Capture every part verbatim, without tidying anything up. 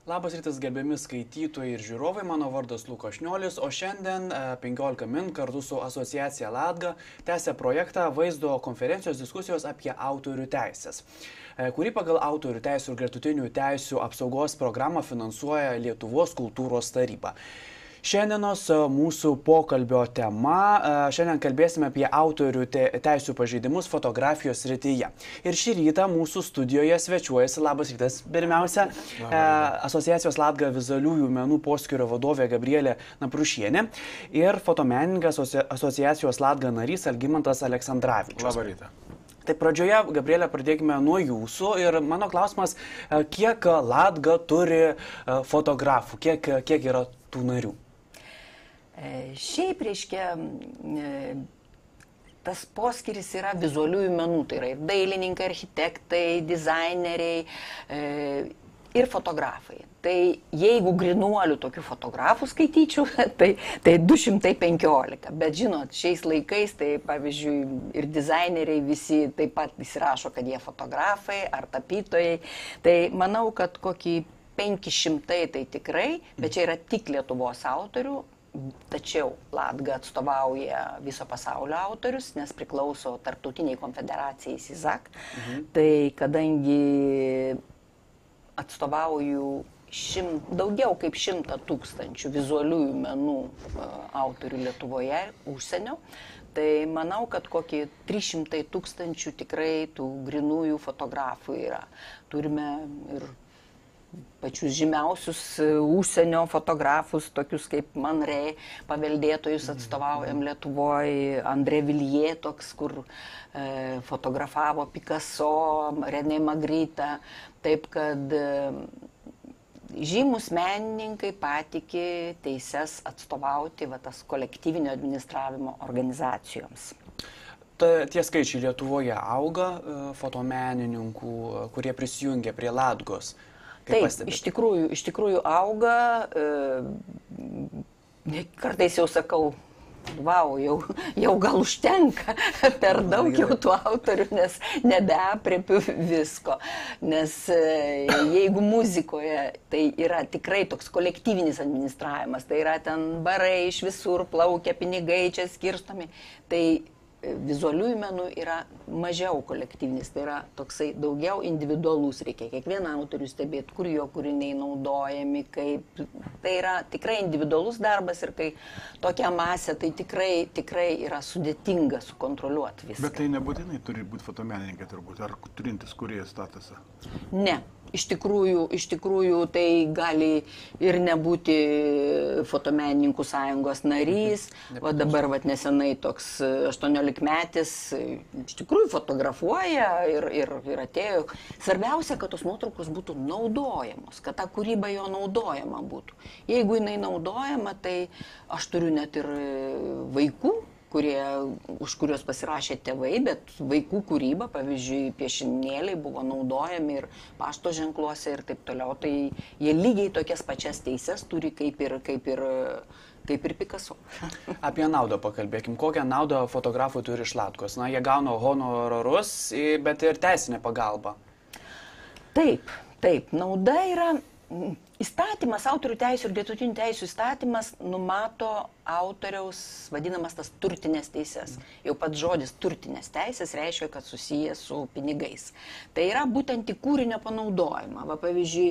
Labas rytas, gerbiami skaitytojai ir žiūrovai, mano vardas Lukas Šniolis, o šiandien penkiolika min kartu su asociacija Latga tęsia projektą vaizdo konferencijos diskusijos apie autorių teisės, kurį pagal autorių teisų ir gretutinių teisų apsaugos programą finansuoja Lietuvos kultūros taryba. Šiandienos mūsų pokalbio tema, šiandien kalbėsime apie autorių teisų pažeidimus fotografijos srityje. Ir šį rytą mūsų studijoje svečiuojasi, labas rytas, pirmiausia, asociacijos Latga vizualiųjų menų poskyrio vadovė Gabrielė Naprušienė ir fotomenininkas asociacijos Latga narys Algimantas Aleksandravičius. Labą rytą. Tai pradžioje, Gabrielė, pradėkime nuo jūsų ir mano klausimas, kiek Latga turi fotografų, kiek, kiek yra tų narių? Šiaip, reiškia, tas poskyris yra vizualiųjų menų, tai yra ir dailininkai, architektai, dizaineriai ir fotografai. Tai jeigu grinuolių tokių fotografų skaityčiau, tai, tai du šimtai penkiolika. Bet žinot, šiais laikais, tai pavyzdžiui, ir dizaineriai visi taip pat įsirašo, kad jie fotografai ar tapytojai. Tai manau, kad kokį penki šimtai tai tikrai, bet čia yra tik Lietuvos autorių. Tačiau Latga atstovauja viso pasaulio autorius, nes priklauso tarptautiniai konfederacijai SIZAK. Mhm. Tai kadangi atstovauju šim, daugiau kaip šimtą tūkstančių vizualiųjų menų autorių Lietuvoje, užsienio, tai manau, kad kokie trys šimtai tūkstančių tikrai tų grinųjų fotografų yra. Turime ir pačius žymiausius užsienio fotografus, tokius kaip Man Ray, paveldėtojus atstovaujam Lietuvoje, André Villiers, toks, kur e, fotografavo Picasso, René Magritte, taip kad e, žymus menininkai patikė teises atstovauti va, tas kolektyvinio administravimo organizacijoms. Ta, tie skaičiai Lietuvoje auga fotomenininkų, kurie prisijungia prie Latgos. Taip, iš tikrųjų, iš tikrųjų auga, e, kartais jau sakau, vau, jau, jau gal užtenka, per daug jau tų autorių, nes nebeapriepiu visko. Nes e, jeigu muzikoje tai yra tikrai toks kolektyvinis administravimas, tai yra ten barai iš visur, plaukia pinigai čia skirstomi, tai vizualiųjų menų yra mažiau kolektyvinis, tai yra toksai daugiau individualus, reikia kiekvieną autorių stebėti, kur jo kūriniai naudojami, kaip tai yra tikrai individualus darbas ir kai tokia masė, tai tikrai, tikrai yra sudėtinga sukontroliuoti viską. Bet tai nebūtinai turi būti fotomenininkai turbūt, ar turintis kūrėjo statusą? Ne. Iš tikrųjų, iš tikrųjų, tai gali ir nebūti fotomenininkų sąjungos narys, o dabar vat, nesenai toks aštuoniolikmetis iš tikrųjų fotografuoja ir, ir, ir atėjo. Svarbiausia, kad tos nuotraukos būtų naudojamos, kad ta kūryba jo naudojama būtų. Jeigu jinai naudojama, tai aš turiu net ir vaikų, kurie, už kurios pasirašė tėvai, bet vaikų kūryba, pavyzdžiui, piešinėliai buvo naudojami ir pašto ženkluose ir taip toliau, tai jie lygiai tokias pačias teises turi kaip ir, kaip ir, kaip ir Picasso. Apie naudą pakalbėkim. Kokią naudą fotografai turi iš Latgos? Na, jie gauna honorarus, bet ir teisinę pagalbą. Taip, taip, nauda yra. Įstatymas, autorių teisų ir gretutinių teisų įstatymas numato autoriaus vadinamas tas turtinės teises. Jau pats žodis turtinės teisės reiškia, kad susijęs su pinigais. Tai yra būtent į kūrinio panaudojimą. Va, pavyzdžiui,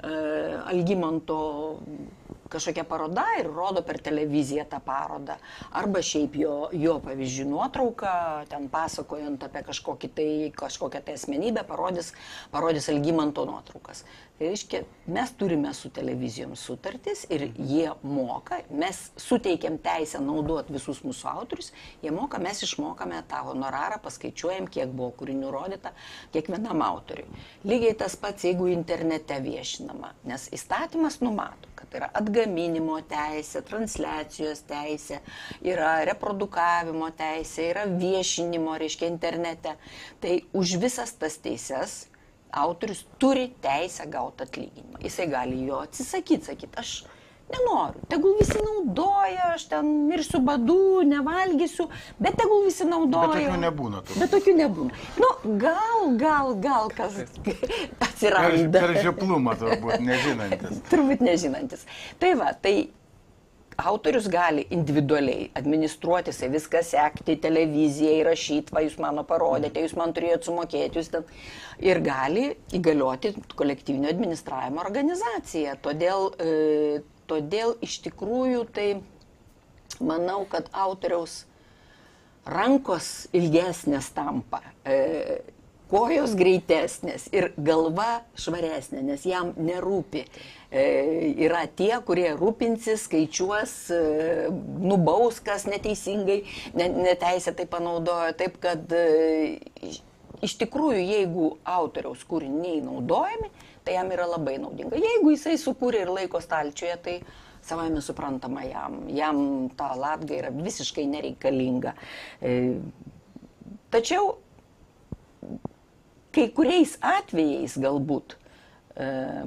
Algimanto kažkokia paroda ir rodo per televiziją tą parodą. Arba šiaip jo, jo pavyzdžiui, nuotrauką, ten pasakojant apie kažkokį tai, kažkokią tai asmenybę, parodys, parodys Algimanto nuotraukas. Tai reiškia, mes turime su televizijom sutartis ir jie moka, mes suteikiam teisę naudoti visus mūsų autorius, jie moka, mes išmokame tą honorarą, paskaičiuojam, kiek buvo kūrinių rodyta kiekvienam autoriui. Lygiai tas pats, jeigu internete viešinama, nes įstatymas numato, kad yra atgaminimo teisė, transliacijos teisė, yra reprodukavimo teisė, yra viešinimo, reiškia, internete. Tai už visas tas teises autorius turi teisę gauti atlyginimą. Jisai gali jo atsisakyti, sakyti, aš Nenoriu. Tegul visi naudoja, aš ten mirsiu badu, nevalgysiu, bet tegul visi naudoja. Bet tokių nebūna. Turbūt. Bet tokių nebūna. Nu, gal, gal, gal kas atsiranda. Per žioplumą turbūt nežinantis. Turbūt nežinantis. Tai va, tai autorius gali individualiai administruoti, jisai viską sekti, televiziją įrašyti, va jūs mano parodėte, jūs man turėjote sumokėti, jūs ten. Ir gali įgalioti kolektyvinio administravimo organizaciją. Todėl, e, todėl iš tikrųjų tai manau, kad autoriaus rankos ilgesnės tampa, e, kojos greitesnės ir galva švaresnė, nes jam nerūpi. E, yra tie, kurie rūpinsis, skaičiuos, e, nubaus, kas neteisingai, ne, neteisėtai panaudojo. Taip, kad e, iš tikrųjų, jeigu autoriaus kūriniai naudojami, tai jam yra labai naudinga. Jeigu jisai sukūrė ir laiko stalčiuje, tai savame suprantama jam. Jam ta latga yra visiškai nereikalinga. E, tačiau kai kuriais atvejais galbūt e,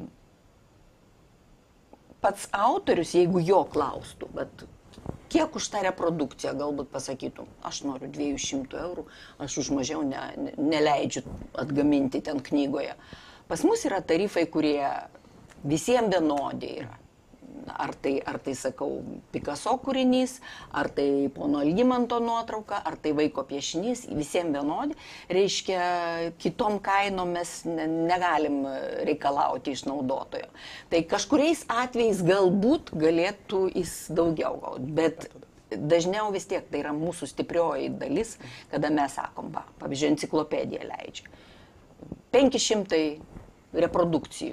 pats autorius, jeigu jo klaustų, bet kiek už tą reprodukciją galbūt pasakytų, aš noriu dviejų šimtų eurų, aš už mažiau ne, ne, neleidžiu atgaminti ten knygoje. Pas mus yra tarifai, kurie visiems vienodi yra. Ar tai, ar tai, sakau, Picasso kūrinys, ar tai pono Algimanto nuotrauka, ar tai vaiko piešinys, visiems vienodi. Reiškia, kitom kainom mes negalim reikalauti iš naudotojo. Tai kažkuriais atvejais galbūt galėtų jis daugiau gauti, bet dažniau vis tiek tai yra mūsų stiprioji dalis, kada mes sakom, va, pavyzdžiui, enciklopedija leidžia. penki šimtai reprodukcijų.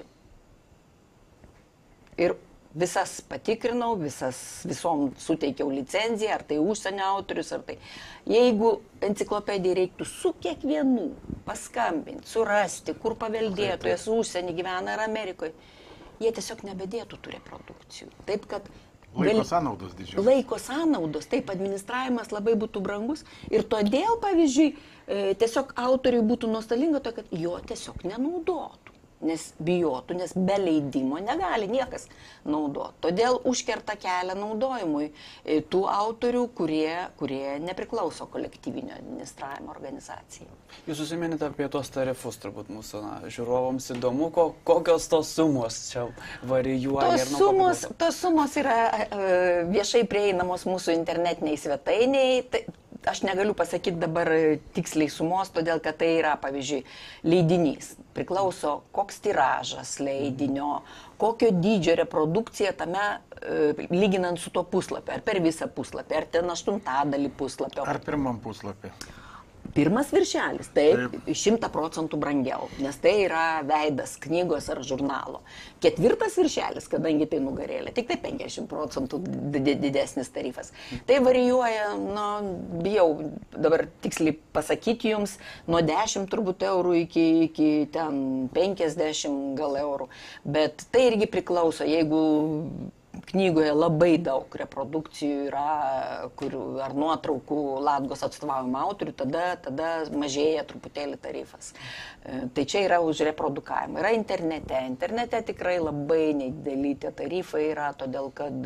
Ir visas patikrinau, visas, visom suteikiau licenciją, ar tai užsienio autorius, ar tai. Jeigu enciklopedijai reiktų su kiekvienu paskambinti, surasti, kur paveldėtojas užsienį gyvena ar Amerikoje, jie tiesiog nebedėtų tų reprodukcijų. Taip, kad Laiko sąnaudos didžiulis. Laiko sąnaudos, taip, administravimas labai būtų brangus ir todėl, pavyzdžiui, tiesiog autoriui būtų nuostolinga to, kad jo tiesiog nenaudotų. Nes bijotų, nes be leidimo negali niekas naudoti. Todėl užkerta kelią naudojimui tų autorių, kurie, kurie nepriklauso kolektyvinio administravimo organizacijai. Jūs užsiminėte apie tos tarifus, turbūt mūsų na, žiūrovams įdomu, ko, kokios tos sumos čia varijuoja. Tos sumos, tos sumos yra uh, viešai prieinamos mūsų internetiniai svetainiai. Tai, aš negaliu pasakyti dabar tiksliai sumos, todėl kad tai yra, pavyzdžiui, leidinys. Priklauso, koks tiražas leidinio, kokio dydžio reprodukcija tame, e, lyginant su tuo puslapiu, ar per visą puslapį, ar ten aštuntadalį puslapio. Ar pirmam puslapį. Pirmas viršelis, taip, šimtą procentų brangiau, nes tai yra veidas knygos ar žurnalo. Ketvirtas viršelis, kadangi tai nugarėlė, tik tai penkiasdešimt procentų didesnis tarifas. Tai varijuoja, nu, bijau dabar tiksliai pasakyti jums, nuo dešimt turbūt eurų iki, iki ten penkiasdešimt gal eurų. Bet tai irgi priklauso, jeigu knygoje labai daug reprodukcijų yra, kur, ar nuotraukų Latgos atstovaujamų autorių, tada, tada mažėja truputėlį tarifas. E, tai čia yra už reprodukavimą. Yra internete. Internete tikrai labai nedideli tie tarifai yra, todėl kad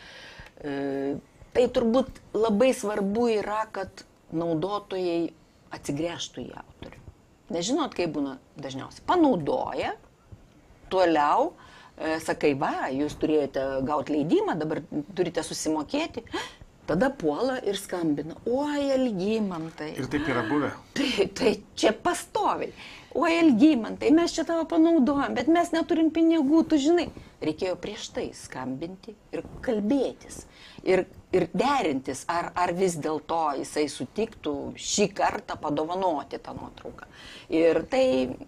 e, tai turbūt labai svarbu yra, kad naudotojai atsigręžtų į autorių. Nežinot, kaip būna dažniausiai. Panaudoja, toliau, sakai, va, jūs turėjote gauti leidimą, dabar turite susimokėti, tada puola ir skambina. Oi, Algimantai. Ir taip yra buvę. Tai, tai čia pastoviai. Oi, Algimantai, mes čia tavo panaudojam, bet mes neturim pinigų, tu žinai. Reikėjo prieš tai skambinti ir kalbėtis. Ir, ir derintis, ar, ar vis dėlto jisai sutiktų šį kartą padovanoti tą nuotrauką. Ir tai,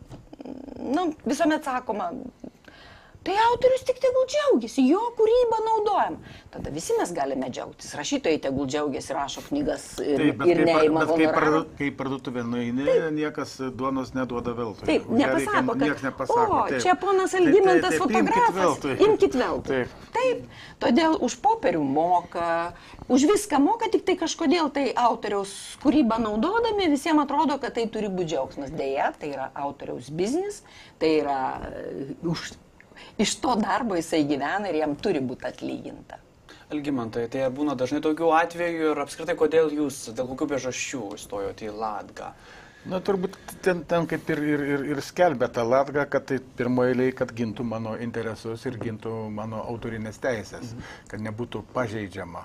nu, visuomet sakoma, tai autorius tik tegul džiaugiasi, jo kūrybą naudojam. Tada visi mes galime džiaugtis. Rašytojai tegul džiaugiasi, rašo knygas ir, taip, ir neima honorarą. Bet kai, kai parduotuvė nueini, niekas duonos neduoda veltui. Taip, nepasako, reikia, kad, nepasako, o, taip. čia ponas Algimantas taip, taip, taip, fotografas, imkit veltui. Taip. taip, todėl už popierių moka, už viską moka, tik tai kažkodėl tai autoriaus kūrybą naudodami, visiems atrodo, kad tai turi būti džiaugsmas. Deja, tai yra autoriaus biznis, tai yra uh, už... iš to darbo jisai gyvena ir jam turi būti atlyginta. Algimantai, tai būna dažnai tokių atvejų ir apskritai, kodėl jūs, dėl kokių priežasčių įstojote į Latgą? Na, turbūt ten, ten kaip ir, ir, ir, ir skelbė tą Latgą, kad tai pirmoji eilė, kad gintų mano interesus ir gintų mano autorinės teisės, mhm. kad nebūtų pažeidžiama.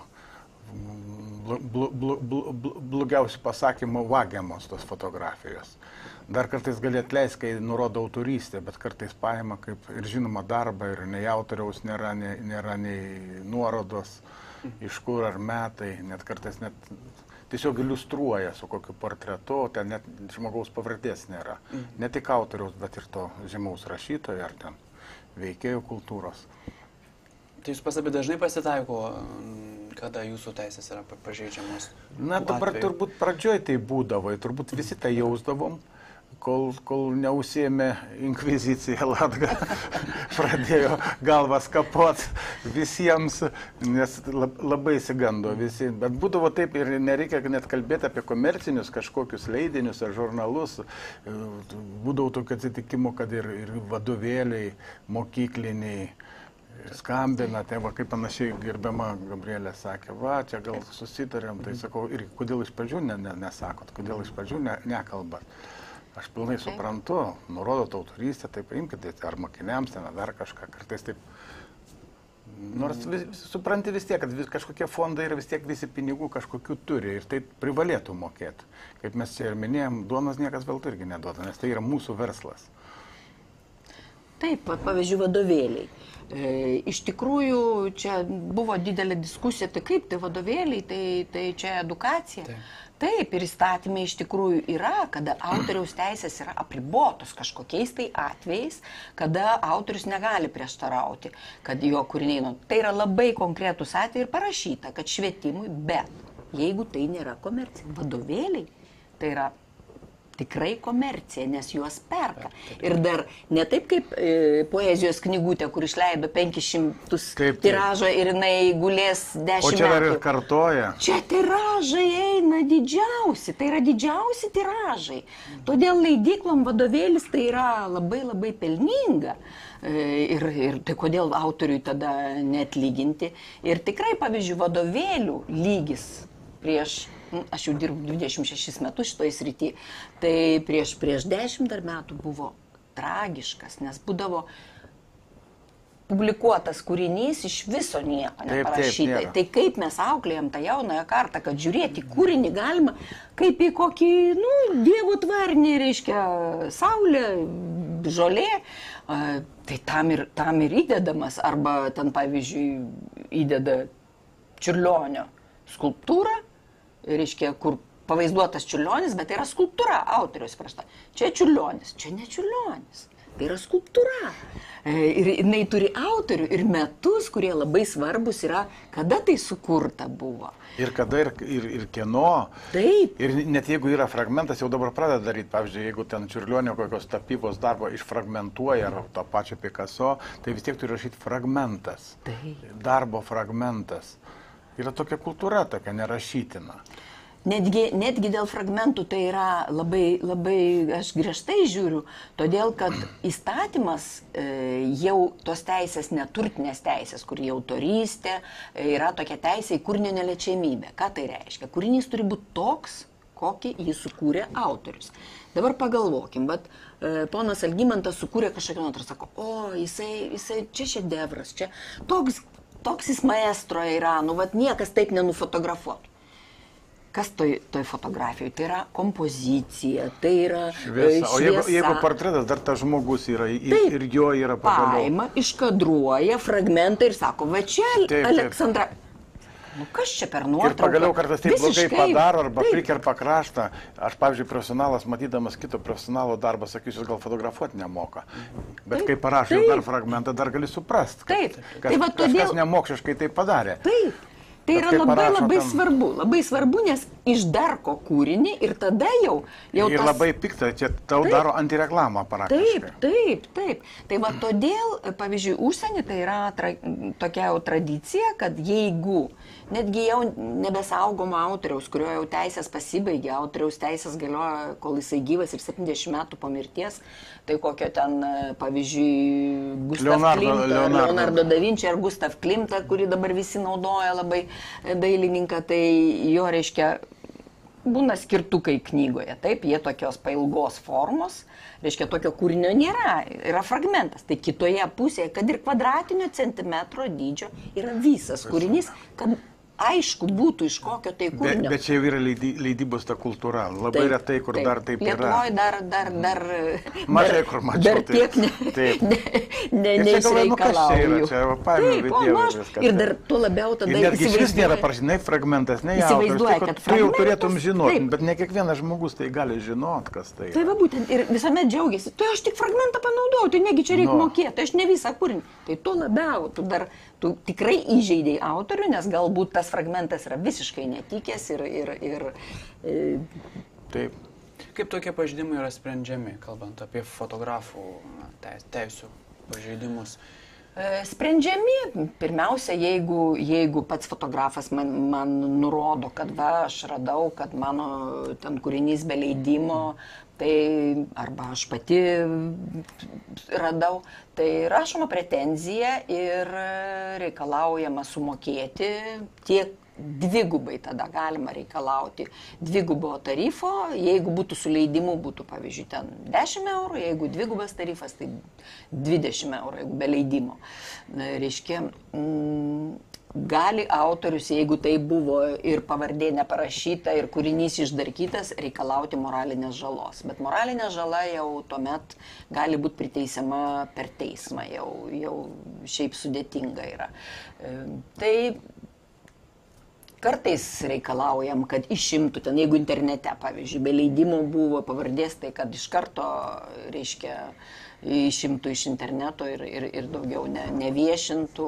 Bl, bl, bl, bl, blogiausių pasakymų vagiamos tos fotografijos. Dar kartais gali atleisti, kai nurodo autorystę, bet kartais paima kaip ir žinoma darbą ir nei autoriaus nėra, nei, nėra nei nuorodos, iš kur ar metai, net kartais net tiesiog iliustruoja su kokiu portretu, ten net žmogaus pavardės nėra. Ne tik autoriaus, bet ir to žymaus rašytojo ar ten veikėjų kultūros. Tai jūs pastebite, dažnai pasitaiko, kada jūsų teisės yra pažeidžiamos? Na, dabar atveju. Turbūt pradžioj tai būdavo, turbūt visi tai jausdavom, kol, kol neusiėmė inkvizicija Latga, pradėjo galvas kapot visiems, nes labai įsigando visi. Bet būdavo taip ir nereikia net kalbėti apie komercinius kažkokius leidinius ar žurnalus. Būdavo tokių atsitikimų, kad ir, ir vadovėliai, mokykliniai, skambina, tai va, kaip panašiai gerbiama Gabrielė sakė, va, čia gal susitarėm, tai sakau, ir kodėl iš pradžių ne, ne, nesakot, kodėl iš pradžių ne, nekalbat. Aš pilnai suprantu, nurodot autorystę, tai paimkite, ar mokiniams, ten, dar kažką, kartais taip, nors vis, supranti vis tiek, kad vis, kažkokie fondai ir vis tiek visi pinigų kažkokių turi ir tai privalėtų mokėti. Kaip mes čia ir minėjom, duonos niekas veltui irgi neduoda, nes tai yra mūsų verslas. Taip, pavyzdžiui, vadovėliai. E, iš tikrųjų, čia buvo didelė diskusija, tai kaip tai vadovėliai, tai, tai čia edukacija. Taip. Taip, ir įstatymai iš tikrųjų yra, kada autoriaus teisės yra apribotos kažkokiais tai atvejais, kada autorius negali prieštarauti, kad jo kūriniai, nu, tai yra labai konkretus atvejai ir parašyta, kad švietimui, bet jeigu tai nėra komercija, vadovėliai, tai yra tikrai komercija, nes juos perka. Ir dar ne taip kaip e, poezijos knygutė, kur išleido penkis šimtus tiražą ir jinai gulės dešimt metų. O čia dar ir kartoja. Čia tiražai eina didžiausi, tai yra didžiausi tiražai. Todėl leidyklom vadovėlis tai yra labai labai pelninga. Ir, ir tai kodėl autoriui tada neatlyginti. Ir tikrai, pavyzdžiui, vadovėlių lygis prieš, aš jau dirbu dvidešimt šešis metus šitoje srityje, tai prieš, prieš dešimt dar metų buvo tragiškas, nes būdavo publikuotas kūrinys iš viso nieko neparašyta. Taip, taip, tai kaip mes auklėjom tą jaunąją kartą, kad žiūrėti kūrinį galima kaip į kokį, nu, dievo tvarnį, reiškia, saulė, žolė, tai tam ir, tam ir įdedamas, arba ten, pavyzdžiui, įdeda Čiurlionio skulptūrą, reiškia, kur pavaizduotas Čiurlionis, bet tai yra skulptūra, autoriaus prašta. Čia Čiurlionis, čia ne Čiurlionis, tai yra skulptūra. Ir jinai turi autorių ir metus, kurie labai svarbus yra, kada tai sukurta buvo. Ir kada, ir, ir, ir kieno. Taip. Ir net jeigu yra fragmentas, jau dabar pradeda daryti, pavyzdžiui, jeigu ten Čiurlionio kokios tapybos darbo išfragmentuoja, ar to pačio Picasso, tai vis tiek turi rašyti fragmentas. Taip. Darbo fragmentas. Yra tokia kultūra, tokia nerašytina. Netgi, netgi dėl fragmentų tai yra labai, labai, aš griežtai žiūriu, todėl kad įstatymas e, jau tos teisės, neturtinės teisės, kur jau autorystė, e, yra tokia teisė į kūrinio neliečiamybę. Ką tai reiškia? Kūrinys turi būti toks, kokį jį sukūrė autorius. Dabar pagalvokim, bet e, ponas Algimantas sukūrė kažkokią nuotrauką, sako, o, jisai, jisai čia šedevras, čia toks, toks jis maestro yra, nu, vat niekas taip nenufotografuotų. Kas toj, toj fotografijoje? Tai yra kompozicija, tai yra šviesa. O jeigu, jeigu portretas, dar tas žmogus yra, taip, ir jo yra pagaliau. Paima, iškadruoja fragmentą ir sako, va čia taip, Aleksandra. Nu kas čia per nuotrauką? Ir pagaliau kartais taip blogai padaro arba prikerpa kraštą. Aš, pavyzdžiui, profesionalas, matydamas kito profesionalo darbą, sakysiu, gal fotografuoti nemoka. Bet taip, kai parašo dar fragmentą, dar gali suprasti, kad taip, kas, tai va, todėl... kažkas nemokšiškai tai padarė. Taip. Tai yra labai labai ten... svarbu, labai svarbu, nes išdarko kūrinį ir tada jau... jau ir tas... labai pikta, čia tau Taip. daro antireklamą praktiškai. Taip, taip, taip. Tai va todėl, pavyzdžiui, užsienį tai yra tra, tokia jau tradicija, kad jeigu netgi jau nebesaugoma autoriaus, kurio jau teisės pasibaigė, autoriaus teisės galioja, kol jisai gyvas ir septyniasdešimt metų po mirties, tai kokio ten, pavyzdžiui, Gustav Leonardo, Klimta, Leonardo. Leonardo da Vinci ar Gustav Klimta, kurį dabar visi naudoja labai dailininką, tai jo reiškia būna skirtukai knygoje, taip, jie tokios pailgos formos, reiškia tokio kūrinio nėra, yra fragmentas, tai kitoje pusėje, kad ir kvadratinio centimetro dydžio yra visas kūrinys, kad aišku būtų iš kokio tai Bet, kūrinio. bet čia jau yra leidy, leidybos ta kultūra, labai Taip, retai, kur taip. dar taip yra. Lietuvoje dar, dar, dar, Mažai dar, kur mačiau, dar taip. tiek ne, Taip. ne, ne, Ir čia galvoju, nu, kas čia yra, neišreikalauju. čia va, paėmiau Taip, o, video nu, aš, viską, ir taip. dar tuo labiau tada Ir netgi šis nėra įsivaizduoju- parašyta, nei fragmentas, nei autorius. Įsivaizduoja, Tai, kad tu jau fragmentas- turėtum žinoti, taip. bet ne kiekvienas žmogus tai gali žinot, kas tai Tai yra. va būtent ir visuomet džiaugiasi, tai aš tik fragmentą panaudojau, tai negi čia reikia Nu. mokėti, tai aš ne visą kūrinį. Tai tuo labiau, tu dar, tu tikrai įžeidėjai autorių, nes galbūt tas fragmentas yra visiškai netikęs ir, ir, ir e, Taip. Kaip tokie pažeidimai yra sprendžiami, kalbant apie fotografų na, teis, teisų pažeidimus? e, sprendžiami. Pirmiausia, jeigu, jeigu pats fotografas man, man nurodo, kad va, aš radau, kad mano ten kūrinys be leidimo, tai arba aš pati radau, tai rašoma pretenzija ir reikalaujama sumokėti tiek dvigubai, tada galima reikalauti dvigubo tarifo, jeigu būtų su leidimu, būtų pavyzdžiui ten dešimt eurų, jeigu dvigubas tarifas, tai dvidešimt eurų, jeigu be leidimo. Reiškia, mm, gali autorius, jeigu tai buvo ir pavardė neparašyta, ir kūrinys išdarkytas, reikalauti moralinės žalos. Bet moralinė žala jau tuomet gali būti priteisiama per teismą, jau, jau šiaip sudėtinga yra. E, Tai kartais reikalaujam, kad išimtų ten, jeigu internete, pavyzdžiui, be leidimo buvo pavardės, tai kad iš karto, reiškia, išimtų iš interneto ir, ir, ir daugiau ne, neviešintų.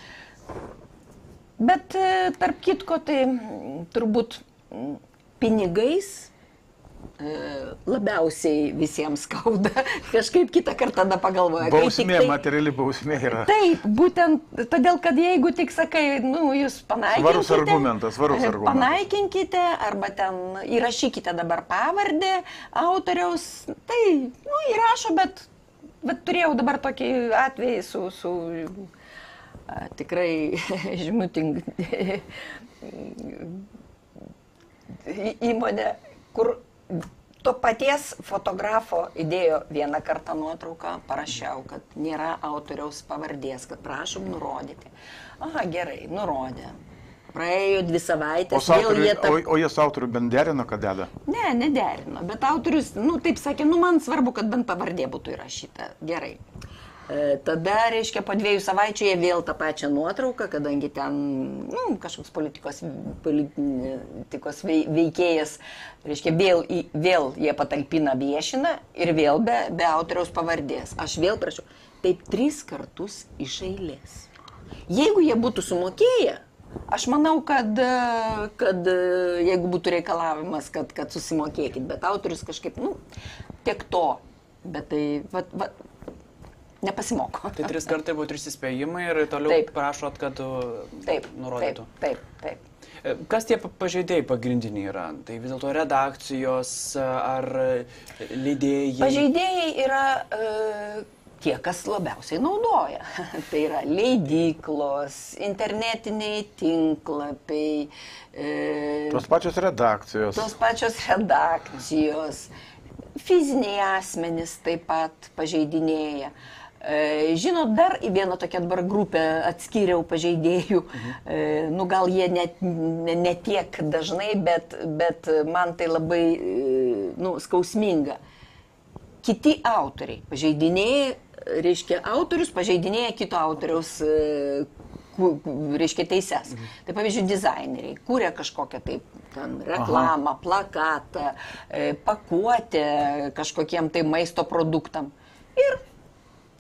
Bet e, tarp kitko, tai mm, turbūt mm, pinigais e, labiausiai visiems skauda. Kažkaip kitą kartą tada pagalvoja. kai tik Bausmė, tai- materiali bausmė yra. Taip, būtent todėl, kad jeigu tik sakai, nu, jūs panaikinkite. Svarus argumentas, svarus e, argumentas. Panaikinkite arba ten įrašykite dabar pavardę autoriaus, tai, nu, įrašo, bet, bet turėjau dabar tokį atvejį su, su a, tikrai žmuting įmonė, kur to paties fotografo įdėjo vieną kartą nuotrauką, parašiau, kad nėra autoriaus pavardės, kad prašom nurodyti. Aha, gerai, nurodė. Praėjo dvi O, savaitės, su vėl autoriu, jie tą... o, o jie su autoriu bent derino, kad deda? Ne, nederino, bet autorius, nu, taip sakė, nu, man svarbu, kad bent pavardė būtų įrašyta. Gerai. E, tada, reiškia, po dviejų savaičių jie vėl tą pačią nuotrauką, kadangi ten, nu, kažkoks politikos, politikos vei- veikėjas, reiškia, vėl, į- vėl jie patalpina viešina ir vėl be, be autoriaus pavardės. Aš vėl prašau, taip tris kartus iš eilės. Jeigu jie būtų sumokėję, aš manau, kad, kad jeigu būtų reikalavimas, kad, kad susimokėkit, bet autorius kažkaip, nu, tiek to, bet tai, va, va, nepasimoko. Tai tris kartai buvo trys įspėjimai ir toliau Taip. prašot, kad Taip, nurodytų. taip, taip, taip. E, Kas tie pa- pažeidėjai pagrindiniai yra? Tai vis dėlto redakcijos ar leidėjai? Pažeidėjai yra e, tie, kas labiausiai naudoja. Tai yra leidyklos, internetiniai tinklapiai, e, Tos pačios redakcijos. tos pačios redakcijos, fiziniai asmenys taip pat pažeidinėja. E, Žinot, dar į vieną tokią dabar grupę atskyriau pažeidėjų, e, nu gal jie net ne, ne tiek dažnai, bet, bet man tai labai e, nu, skausminga. Kiti autoriai pažeidinėja, reiškia, autorius pažeidinėja kito autoriaus, e, ku- reiškia, teises. Tai pavyzdžiui, dizaineriai kūrė kažkokią taip ten reklamą, plakatą, e, pakuotę kažkokiem tai maisto produktam. Ir cap,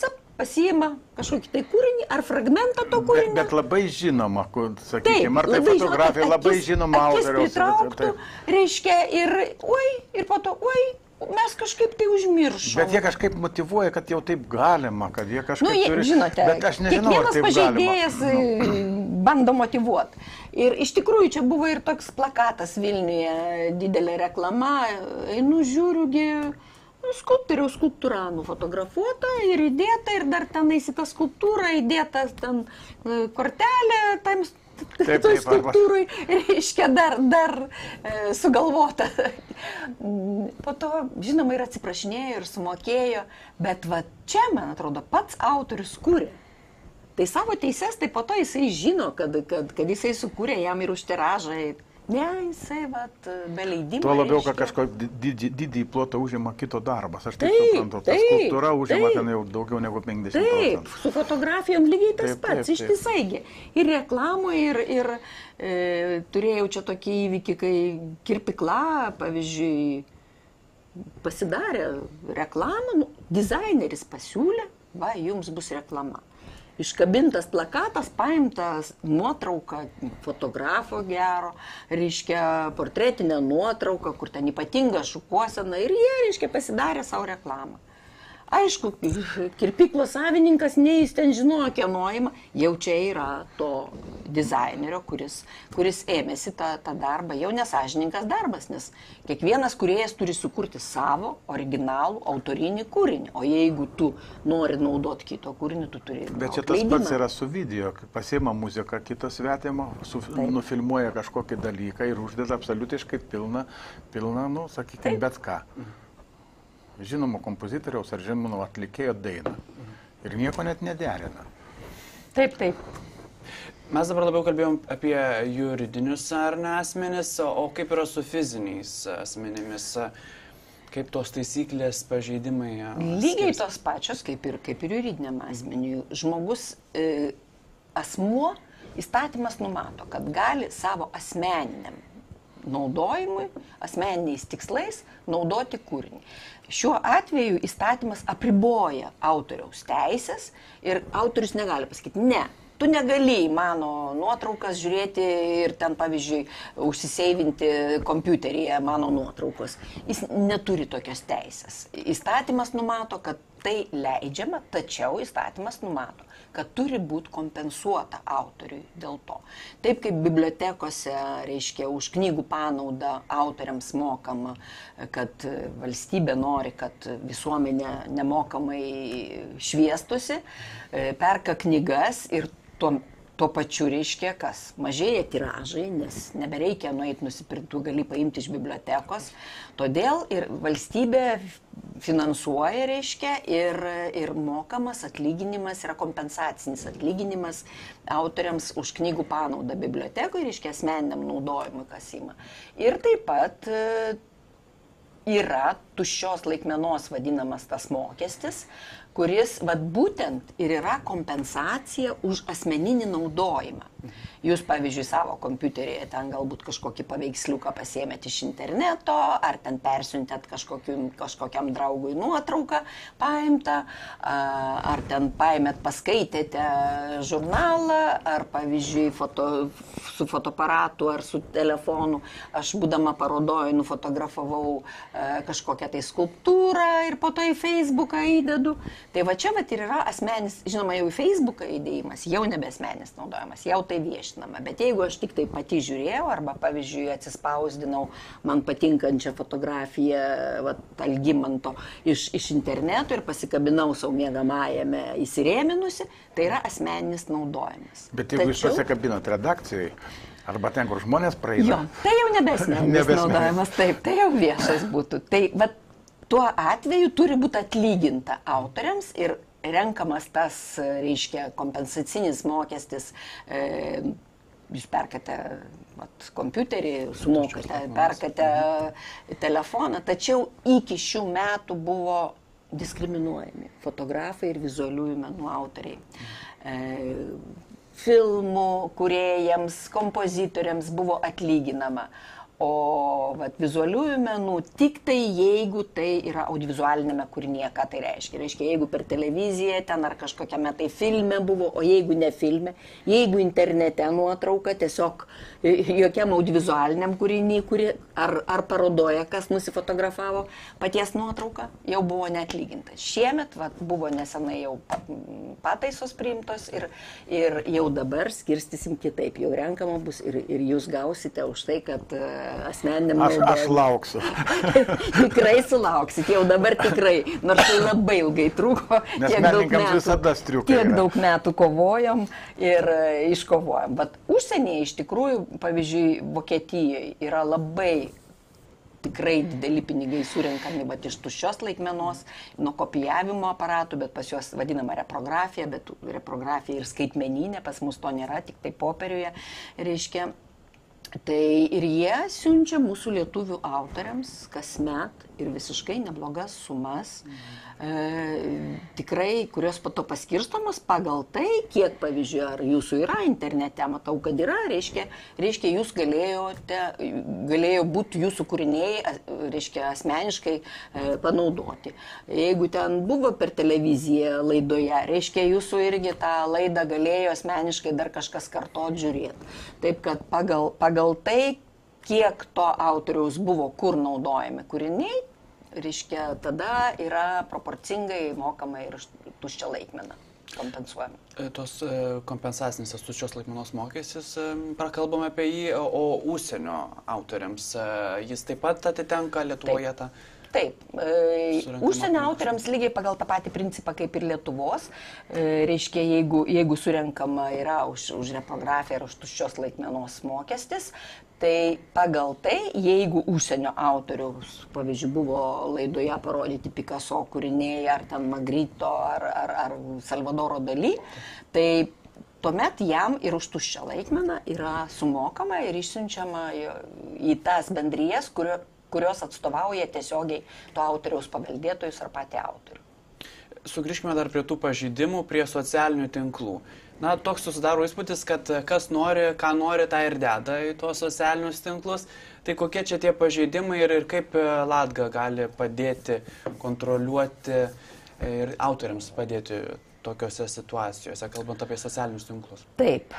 pasiima kažkokį tai kūrinį ar fragmentą to kūrinio. Bet, bet labai žinoma, sakykime, ar tai labai fotografija, žinoma, labai akis, žinoma akis autoriaus. pritrauktų, reiškia, ir oi, ir po to, oi, mes kažkaip tai užmiršom. Bet jie kažkaip motyvuoja, kad jau taip galima, kad jie kažkaip Nu, jie, turi... žinote, bet aš nežinau, ar kiekvienas taip pažeidėjas galima. bando motyvuoti. Ir iš tikrųjų čia buvo ir toks plakatas Vilniuje, didelė reklama, einu žiūriugi, skulptoriaus skulptūra nufotografuota ir įdėta, ir dar tenais į tą skulptūrą įdėta ten kortelė, tam Taip, toj taip, skulptūrai, reiškia, dar, dar e, sugalvota. Po to, žinoma, ir atsiprašinėjo, ir sumokėjo, bet va čia, man atrodo, pats autorius kūrė. Tai savo teises, tai po to jisai žino, kad, kad, kad jisai sukūrė jam ir už tiražą. Ne, jisai, vat, be leidimo. Tuo labiau, reiškia. kad kažko didį, didį plotą užima kito darbas. Aš taip, Taip, suprantu, ta taip, skulptūra užima taip. ten jau daugiau negu penkiasdešimt Taip, procentų. su fotografijom lygiai tas Taip, pats, taip, taip. ištisai. Ir reklamoje, ir, ir e, turėjau čia tokį įvykį, kai kirpikla, pavyzdžiui, pasidarė reklamą, nu, dizaineris pasiūlė, va, jums bus reklama. Iškabintas plakatas, paimtas nuotrauka fotografo gero, reiškia portretinė nuotrauka, kur ten ypatinga šukuosena, ir jie, reiškia, pasidarė savo reklamą. Aišku, kirpyklos savininkas, nei jis ten žinojo, kieno ima, jau čia yra to dizainerio, kuris, kuris ėmėsi tą, tą darbą, jau nesažininkas darbas, nes kiekvienas kūrėjas turi sukurti savo originalų autorinį kūrinį, o jeigu tu nori naudoti kito kūrinį, tu turi gauti Bet čia tas leidimą. pats yra su video, pasiima muziką kito svetimo, su, nufilmuoja kažkokį dalyką ir uždeda absoliutiškai pilną, pilną, nu, sakykime, bet ką. Žinomo kompozitoriaus ar žinomo atlikėjo dainą. Ir nieko net nederina. Taip, taip. Mes dabar labiau kalbėjom apie juridinius ar ne asmenis, o kaip yra su fiziniais asmenimis, kaip tos taisyklės pažeidimai. Lygiai skiriasi? tos pačios, kaip ir, kaip ir juridiniam asmeniui. Žmogus, e, asmuo, įstatymas numato, kad gali savo asmeniniam naudojimui, asmeniniais tikslais naudoti kūrinį. Šiuo atveju įstatymas apriboja autoriaus teisės ir autorius negali pasakyti, ne, tu negali į mano nuotraukas žiūrėti ir ten, pavyzdžiui, užsiseivinti kompiuteryje mano nuotraukos. Jis neturi tokios teisės. Įstatymas numato, kad tai leidžiama, tačiau įstatymas numato, kad turi būti kompensuota autoriui dėl to. Taip kaip bibliotekose, reiškia, už knygų panaudą autoriams mokama, kad valstybė nori, kad visuomenė nemokamai šviestusi, perka knygas ir tuo, tuo pačiu reiškia, kas mažėja tiražai, nes nebereikia nueiti nusipirkti, tu gali paimti iš bibliotekos. Todėl ir valstybė finansuoja, reiškia, ir, ir mokamas atlyginimas yra kompensacinis atlyginimas autoriams už knygų panaudą bibliotekoje, reiškia, asmeniniam naudojimui, kas ima. Ir taip pat yra tuščios laikmenos vadinamas tas mokestis, kuris vat, būtent ir yra kompensacija už asmeninį naudojimą. Jūs, pavyzdžiui, savo kompiuteryje ten galbūt kažkokį paveiksliuką pasiėmėt iš interneto, ar ten persiuntėt kažkokiam draugui nuotrauką paimtą, ar ten paėmėt, paskaitėte žurnalą, ar, pavyzdžiui, foto, su fotoaparatu ar su telefonu. Aš, būdama parodoj, nufotografavau kažkokią tai skulptūrą ir po to į Facebooką įdedu. Tai va čia vat ir yra asmenis, žinoma, jau į Facebooką įdėjimas, jau nebe asmenis naudojimas, jau tai viešinama. Bet jeigu aš tik tai pati žiūrėjau arba, pavyzdžiui, atsispausdinau man patinkančią fotografiją vat, Algimanto iš, iš interneto ir pasikabinau savo miegamajame įsirėminusi, tai yra asmeninis naudojimas. Bet jeigu jūs pasikabinat redakcijai, arba ten, kur žmonės praeina. Jo, tai jau nebesmeninis naudojimas, taip, tai jau viešas būtų. Tai vat, tuo atveju turi būti atlyginta autoriams ir renkamas tas, reiškia, kompensacinis mokestis. E, jūs perkate vat, kompiuterį, sumokate, perkate telefoną, tačiau iki šių metų buvo diskriminuojami fotografai ir vizualiųjų menų autoriai. E, filmų kūrėjams, kompozitoriams buvo atlyginama, O vat, vizualiųjų menų tik tai jeigu tai yra audiovizualinėme kūrinyje, ką tai reiškia. Reiškia, jeigu per televiziją ten ar kažkokiame tai filme buvo, o jeigu ne filme, jeigu internete nuotrauka, tiesiog jokiam audiovizualiniam kūriny, kuri, ar, ar parodoje, kas nusifotografavo, paties nuotrauka jau buvo neatlyginta. Šiemet vat, buvo nesenai jau pataisos priimtos ir, ir jau dabar skirstysim kitaip, jau renkama bus ir, ir jūs gausite už tai, kad asmeniniam naudojimui. Aš, aš lauksiu. Tikrai sulauksit, jau dabar tikrai, nors tai labai ilgai truko. Nes menininkams visada striukai. Tiek daug metų kovojom ir iškovojom. Bet užsienyje iš tikrųjų, pavyzdžiui, Vokietijoje yra labai tikrai dideli pinigai surinkami bet iš tuščios laikmenos, nuo kopijavimo aparatų, bet pas juos vadinama reprografija, bet reprografija ir skaitmeninė, pas mus to nėra, tik tai popieriuje reiškia. Tai ir jie siunčia mūsų lietuvių autoriams kasmet ir visiškai neblogas sumas, e, tikrai, kurios po to paskirstomos pagal tai, kiek, pavyzdžiui, ar jūsų yra internete, matau, kad yra, reiškia, reiškia jūs galėjote, galėjo būti jūsų kūriniai, reiškia, asmeniškai e, panaudoti. Jeigu ten buvo per televiziją laidoje, reiškia, jūsų irgi tą laidą galėjo asmeniškai dar kažkas kartot žiūrėti. Taip, kad pagal, pagal tai, kiek to autoriaus buvo kur naudojami kūriniai, reiškia, tada yra proporcingai mokama ir tuščia laikmena kompensuojama. Tos kompensacinės tuščios laikmenos mokestis, prakalbame apie jį, o užsienio autoriams jis taip pat atitenka Lietuvoje tą? Taip, e, užsienio autoriams lygiai pagal tą patį principą kaip ir Lietuvos, e, reiškia, jeigu, jeigu surenkama yra už, už reprografiją ir už tuščios laikmenos mokestis, tai pagal tai, jeigu užsienio autoriaus, pavyzdžiui, buvo laidoje parodyti Picasso kūriniai, ar ten Magrito, ar, ar, ar Salvadoro Dali, tai tuomet jam ir už tuščią laikmeną yra sumokama ir išsiunčiama į tas bendrijas, kurio kurios atstovauja tiesiogiai to autoriaus paveldėtojus ar patį autorių. Sugrįžkime dar prie tų pažeidimų, prie socialinių tinklų. Na, toks susidaro įspūdis, kad kas nori, ką nori, tą ir deda į tuos socialinius tinklus. Tai kokie čia tie pažeidimai ir, ir kaip Latga gali padėti kontroliuoti ir autoriams padėti tokiose situacijose, kalbant apie socialinius tinklus? Taip.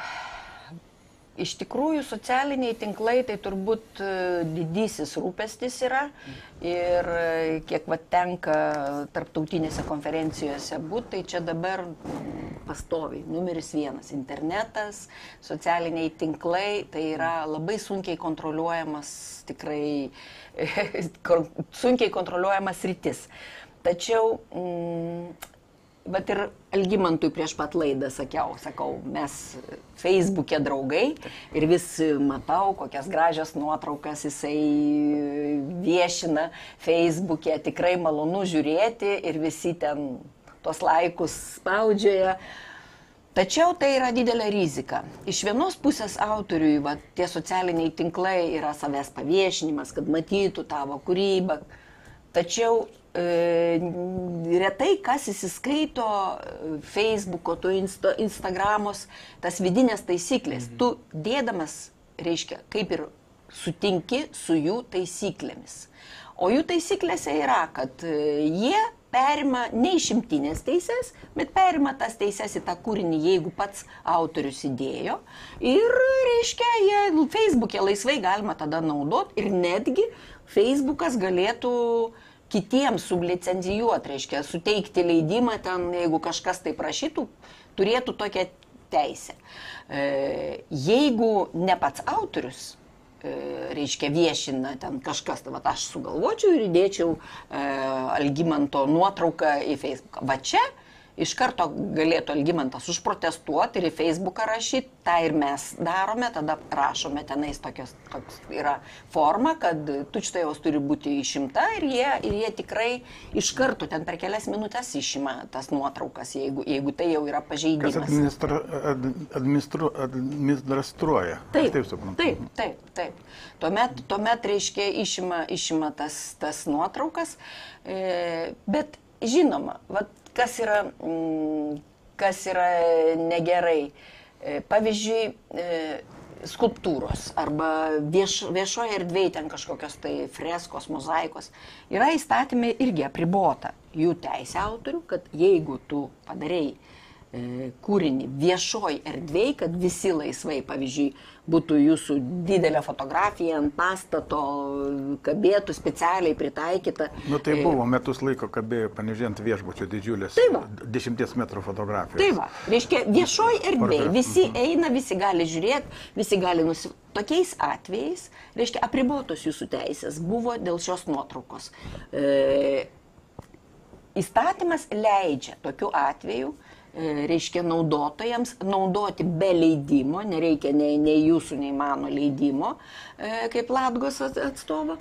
Iš tikrųjų, socialiniai tinklai tai turbūt didysis rūpestis yra ir kiek va tenka tarptautinėse konferencijose būti, tai čia dabar pastoviai numeris vienas internetas, socialiniai tinklai, tai yra labai sunkiai kontroliuojamas, tikrai sunkiai kontroliuojamas rytis. Tačiau mm, bet ir Algimantui prieš pat laidą sakiau, sakau, mes Facebook'e draugai ir vis matau, kokias gražias nuotraukas jisai viešina Facebook'e, tikrai malonu žiūrėti ir visi ten tos laikus spaudžioja. Tačiau tai yra didelė rizika. Iš vienos pusės autoriui va, tie socialiniai tinklai yra savęs paviešinimas, kad matytų tavo kūrybą. Tačiau e, retai kas įsiskaito Facebook'o, tu insta, Instagramos, tas vidinės taisyklės. Mhm. Tu dėdamas, reiškia, kaip ir sutinki su jų taisyklėmis. O jų taisyklėse yra, kad jie perima ne išimtinės teisės, bet perima tas teisės į tą kūrinį, jeigu pats autorius įdėjo. Ir, reiškia, jie Facebook'e laisvai galima tada naudoti ir netgi Facebook'as galėtų kitiems sublicenzijuoti, reiškia, suteikti leidimą ten, jeigu kažkas tai prašytų, turėtų tokią teisę. Jeigu ne pats autorius, reiškia, viešina ten kažkas, tai va, aš sugalvočiau ir įdėčiau Algimanto nuotrauką į Facebooką. Va čia iš karto galėtų Algimantas užprotestuoti ir į Facebooką rašyti, tą ir mes darome, tada rašome tenais tokios, toks yra forma, kad tučtuojos turi būti išimta ir jie, ir jie tikrai iš karto ten per kelias minutės išima tas nuotraukas, jeigu, jeigu tai jau yra pažeidimas. Kas administra, administru, administruoja. Taip, taip, suprantu. taip, taip, taip. Tuomet, tuomet reiškia, išima, išima tas, tas nuotraukas, e, bet žinoma, vat, Kas yra, kas yra negerai. Pavyzdžiui, skulptūros arba vieš, viešoje erdvėje ten kažkokios tai freskos, mozaikos, yra įstatymai irgi apribota jų teisė autorių, kad jeigu tu padarei e, kūrinį viešoje erdvėje, kad visi laisvai, pavyzdžiui, būtų jūsų didelė fotografija ant pastato, kabėtų specialiai pritaikyta. Nu tai buvo, metus laiko kabėjo Panevėžio viešbučio didžiulės tai va. dešimties metrų fotografijos. Tai va, reiškia, viešoji erdvėje, visi eina, visi gali žiūrėti, visi gali nusipirkti. Tokiais atvejais, reiškia, apribotos jūsų teisės buvo dėl šios nuotraukos. E, įstatymas leidžia tokiu atveju, reiškia, naudotojams naudoti be leidimo, nereikia nei, nei jūsų, nei mano leidimo, kaip Latgos atstovo,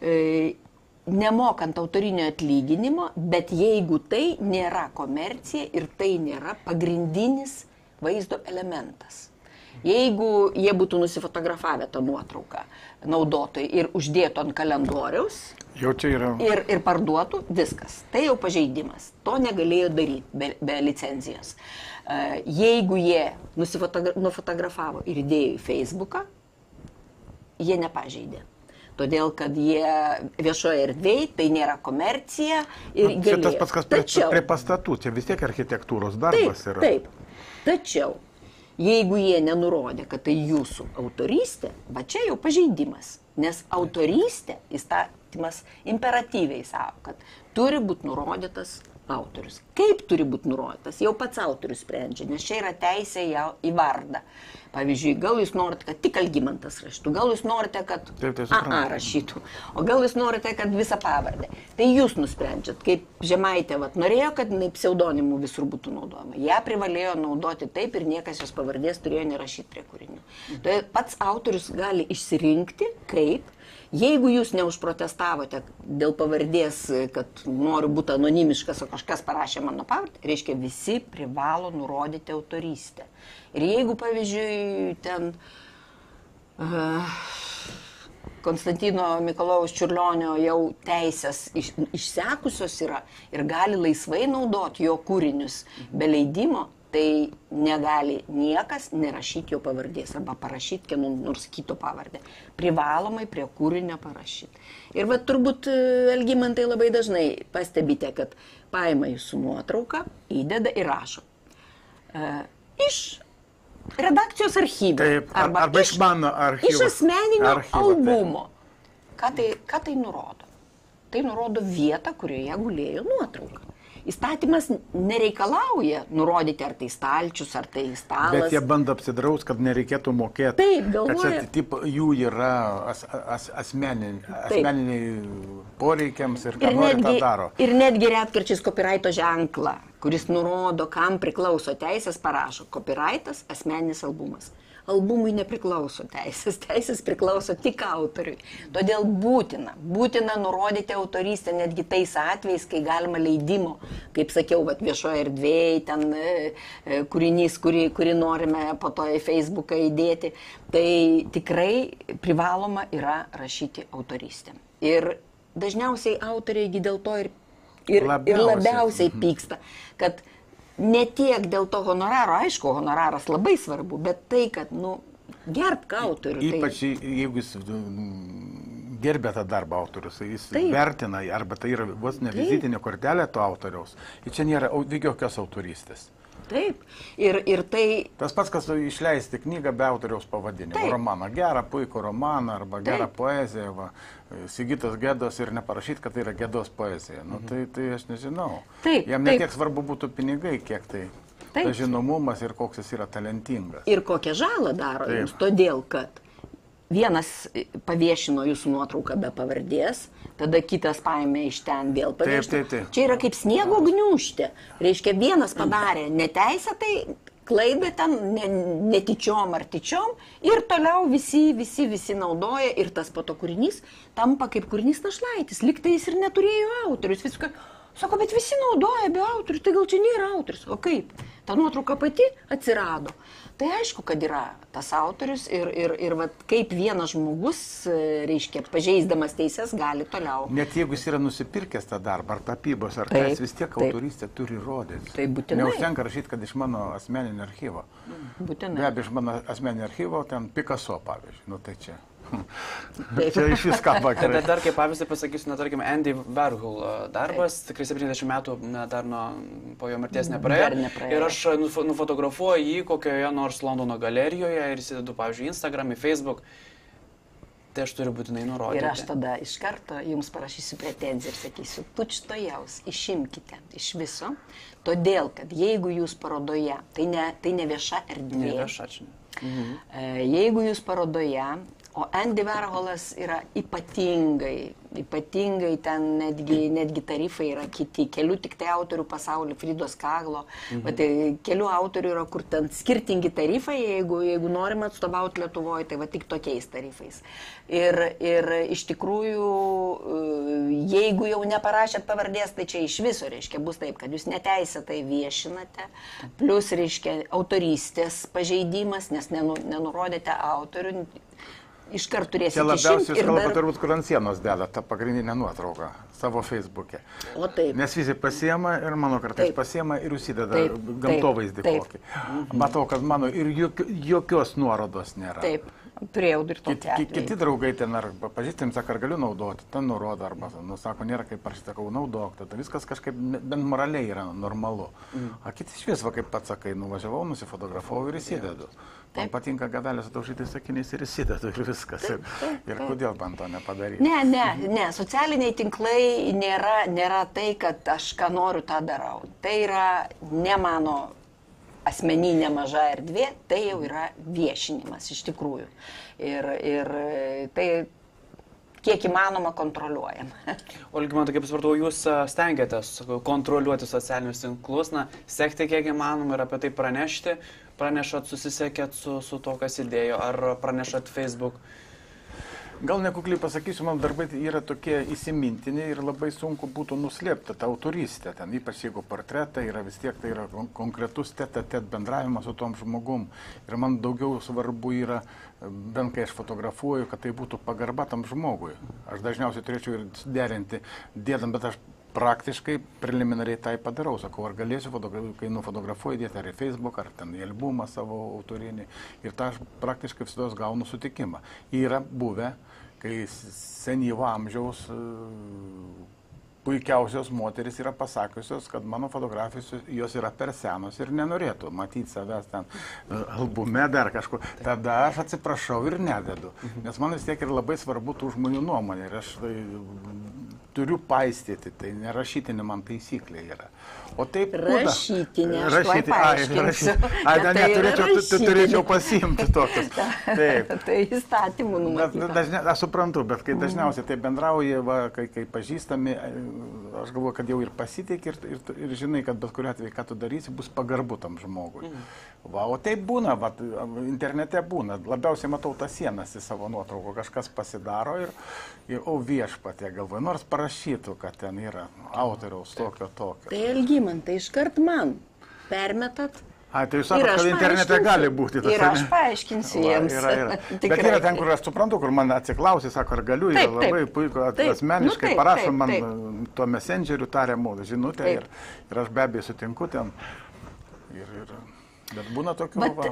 nemokant autorinio atlyginimo, bet jeigu tai nėra komercija ir tai nėra pagrindinis vaizdo elementas. Jeigu jie būtų nusifotografavę tą nuotrauką naudotojai ir uždėtų ant kalendoriaus jau čia yra... ir, ir parduotų, viskas. Tai jau pažeidimas. To negalėjo daryti be, be licenzijos. Jeigu jie nusifotogra nufotografavo ir įdėjo į Facebooką, jie nepažeidė. Todėl, kad jie viešoje erdvėje, tai nėra komercija ir galėjo. Čia tas pats, kas prie, Tačiau, prie pastatų, čia vis tiek architektūros darbas taip, yra. Taip, tačiau jeigu jie nenurodė, kad tai jūsų autorystė, va čia jau pažeidimas, nes autorystė įstatymas imperatyviai savo, kad turi būti nurodytas autorius. Kaip turi būti nurodytas, jau pats autorius sprendžia, nes čia yra teisė į vardą. Pavyzdžiui, gal jūs norite, kad tik Algimantas rašytų, gal jūs norite, kad taip, tai A A rašytų, o gal jūs norite, kad visą pavardę. Tai jūs nusprendžiat, kaip Žemaitė vat, norėjo, kad pseudonimų visur būtų naudojama. Ja privalėjo naudoti taip ir niekas jos pavardės turėjo nerašyti prie kūrinių. Tai pats autorius gali išsirinkti, kaip. Jeigu jūs neužprotestavote dėl pavardės, kad noriu būti anonimiškas, o kažkas parašė mano pavardę, reiškia visi privalo nurodyti autorystę. Ir jeigu, pavyzdžiui, ten uh, Konstantino Mikalojaus Čiurlionio jau teisės iš, išsekusios yra ir gali laisvai naudoti jo kūrinius be leidimo, tai negali niekas nerašyti jo pavardės arba parašyti kieno nors kito pavardę. Privalomai prie kūrinio parašyti. Ir va turbūt, Algimantai, labai dažnai pastebite, kad paima jūsų nuotrauką, įdeda ir rašo. E, iš redakcijos archyvo. Taip, arba, arba iš, iš mano archyvo. Iš asmeninio archyvo, albumo. Ką tai, ką tai nurodo? Tai nurodo vietą, kurioje gulėjo nuotrauka. Įstatymas nereikalauja nurodyti, ar tai stalčius, ar tai stalas. Bet jie bando apsidraus, kad nereikėtų mokėti. Taip, galvoja. Kad čia tip, jų yra as, as, asmeniniai, asmeniniai poreikiams ir ką ir nori, netgi, tą daro. Ir netgi retkarčiais copyrighto ženklą, kuris nurodo, kam priklauso teisės, parašo. Copyrightas, asmeninis albumas. Albumui nepriklauso teisės, teisės priklauso tik autoriui. Todėl būtina, būtina nurodyti autorystę netgi tais atvejais, kai galima leidimo, kaip sakiau, vat, viešoje erdvėje, ten e, kūrinys, kurį, kurį norime po to į Facebooką įdėti, tai tikrai privaloma yra rašyti autorystę. Ir dažniausiai autoriai dėl to ir, ir, labiausiai. ir labiausiai pyksta, kad ne tiek dėl to honoraro, aišku, honoraras labai svarbu, bet tai, kad, nu, gerbk autorių. Ypač tai... jeigu jis gerbė tą darbą autorius, jis Taip. vertina, arba tai yra vos ne vizitinė kortelė to autoriaus, ir čia nėra jokios autorystės. Taip, ir, ir tai... Tas pats, kas išleisti knygą be autoriaus pavadinimo, Taip. romaną, gerą, puikų romaną, arba gerą Taip. poeziją, va, Sigitas Gedos ir neparašyti, kad tai yra Gedos poezija. Nu, Mhm. tai, tai aš nežinau. Taip, Jam taip. netiek svarbu būtų pinigai, kiek tai Taip. žinomumas ir koks jis yra talentingas. Ir kokią žalą daro Taip. jums, todėl kad vienas paviešino jūsų nuotrauką be pavardės, tada kitas paėmė iš ten vėl paviešino. Taip, taip, taip. Čia yra kaip sniego gniūžtė. Reiškia, vienas padarė neteisėtai klaidą ten, ne, netyčiom ar tyčiom ir toliau visi, visi, visi naudoja ir tas po to kūrinys tampa kaip kūrinys našlaitis. Liktai jis ir neturėjo autorius. Viską, Sako, bet visi naudoja be autorių, tai gal čia nėra autorius. O kaip? Ta nuotrauka pati atsirado. Tai aišku, kad yra tas autorius ir, ir, ir vat, kaip vienas žmogus, reiškia, pažeisdamas teises, gali toliau. Net jeigu jis yra nusipirkęs tą darbą, ar tapybos, ar ką, jis vis tiek taip. Autorystę turi rodyti. Tai būtinai. Neužtenka rašyti, kad iš mano asmeninio archyvo. Būtinai. Be abejo, iš mano asmeninio archyvo ten Picasso, pavyzdžiui. Nu tai čia. Čia iš vis skamba gerai. Bet dar kaip pavyzdį pasakysiu, na, tarkim, Andy Warhol darbas, tikrai septyniasdešimt metų, na, dar nuo, po jo mirties nepraėjo. nepraėjo. Ir aš nufotografuoju jį kokioje nors Londono galerijoje ir įsidedu, pavyzdžiui, Instagram, į Facebook. Tai aš turiu būtinai nurodyti. Ir aš tada iš karto jums parašysiu pretenziją ir sakysiu, tučtojaus, išimkite iš viso, todėl, kad jeigu jūs parodoje, tai ne, tai ne vieša erdvė. Ne vieša, čia. Mhm. Jeigu jūs parodoje, o Andy Warholas yra ypatingai, ypatingai ten netgi, netgi tarifai yra kiti, kelių tik tai autorių pasaulyje, Fridos Kahlo, mhm. bet kelių autorių yra, kur ten skirtingi tarifai, jeigu, jeigu norime atstovauti Lietuvoje, tai va tik tokiais tarifais. Ir, ir iš tikrųjų, jeigu jau neparašėt pavardės, tai čia iš viso, reiškia, bus taip, kad jūs neteisėtai viešinate, plus, reiškia, autorystės pažeidimas, nes nenu, nenurodėte autorių, iš karto turėsite išimti. Čia labiausiai jūs kalbate dar... turbūt, kur ant sienos deda tą pagrindinę nuotrauką savo Facebook'e. O taip. Nes visi pasiema ir mano kartais taip. Pasiema ir užsideda taip. gamtovaizdį taip. kokį. Mhm. Matau, kad mano ir jok, jokios nuorodos nėra. Taip, turėjau ir tokį atvejį. Kiti draugai ten ar pažįstami sako, ar galiu naudoti, ten nurodo, arba, nu, sako, nėra kaip aš sakau, naudok, tada viskas kažkaip bent moraliai yra normalu. Mhm. A kiti iš vis, va, kaip pats sakai, nuvažiavau, nusifotografavau ir įsidedu. Man patinka gavelės sudaužytais sakiniais ir įsidedu ir viskas. Taip, taip, taip. Ir kodėl man to nepadaryti? Ne, ne, ne, socialiniai tinklai nėra, nėra tai, kad aš ką noriu, tą darau. Tai yra ne mano asmeninė maža erdvė, tai jau yra viešinimas iš tikrųjų. Ir, ir tai kiek įmanoma kontroliuojama. Olgimantai, kaip supratau, jūs stengiatės kontroliuoti socialinius tinklus, na, sekti kiek įmanoma ir apie tai pranešti. Pranešat, susisiekėt su, su to, kas įdėjo, ar pranešat Facebook? Gal nekukliai pasakysiu, man darbai yra tokie įsimintini ir labai sunku būtų nuslėpti tą autorystę. Ten, ypač jeigu portretai yra vis tiek, tai yra konkretus tet-a-tet bendravimas su tom žmogum. Ir man daugiau svarbu yra, bent kai aš fotografuoju, kad tai būtų pagarba tam žmogui. Aš dažniausiai turėčiau ir derinti, dėdam, bet aš praktiškai preliminariai tai padarau. Sakau, ar galėsiu, kai nufotografuoju, dėti ar į Facebook, ar ten į albumą savo autorinį. Ir tą aš praktiškai visada gaunu sutikimą. Yra buvę, kai senyvo amžiaus puikiausios moteris yra pasakiusios, kad mano fotografijos jos yra per senos ir nenorėtų matyti savęs ten albume dar kažkur. Tada aš atsiprašau ir nededu. Nes man vis tiek ir labai svarbu tų žmonių nuomonė. Ir aš tai turiu paistyti, tai nerašytinė man taisyklė yra. O taip rašytinė, aš tuoj paaiškinsiu. Ai, ne, ne, turėčiau, turėčiau pasiimti tokius. Taip. Tai įstatymų numatyta. Dažnia, aš suprantu, bet kai dažniausiai tai bendrauja, va, kai, kai pažįstami, aš galvoju, kad jau ir pasitik ir, ir, ir žinai, kad bet kuriuo atveju, ką tu darysi, bus pagarbu tam žmogui. Va, o taip būna, va, internete būna, labiausiai matau tas sienas į savo nuotrauką, kažkas pasidaro ir, ir o viešpatie galvoju, nors parašytų, kad ten yra autoriaus tokio tokio. Tai Algimantai, iškart man permetat. A, tai jūs sakote, kad internete gali būti. Tas, ir aš paaiškinsiu jiems. Va, yra, yra. Bet yra ten, kur aš suprantu, kur man atsiklausė, sako, ar galiu, yra labai puiku, asmeniškai nu, taip, parašo taip, man taip. Tuo messengeriu tariamų žinutę ir, ir aš be abejo sutinku ten. Ir, ir, bet būna tokių. Bet,